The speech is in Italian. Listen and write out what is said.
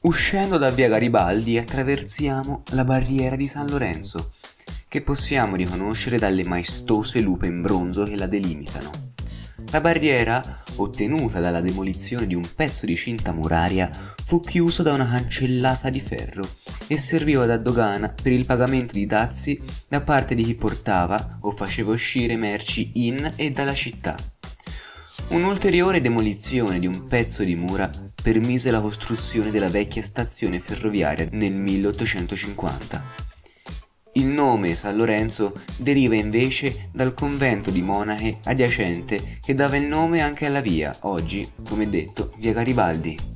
Uscendo da via Garibaldi attraversiamo la barriera di San Lorenzo, che possiamo riconoscere dalle maestose lupe in bronzo che la delimitano. La barriera, ottenuta dalla demolizione di un pezzo di cinta muraria, fu chiusa da una cancellata di ferro e serviva da dogana per il pagamento di dazi da parte di chi portava o faceva uscire merci in e dalla città. Un'ulteriore demolizione di un pezzo di mura permise la costruzione della vecchia stazione ferroviaria nel 1850. Il nome San Lorenzo deriva invece dal convento di monache adiacente che dava il nome anche alla via, oggi, come detto, via Garibaldi.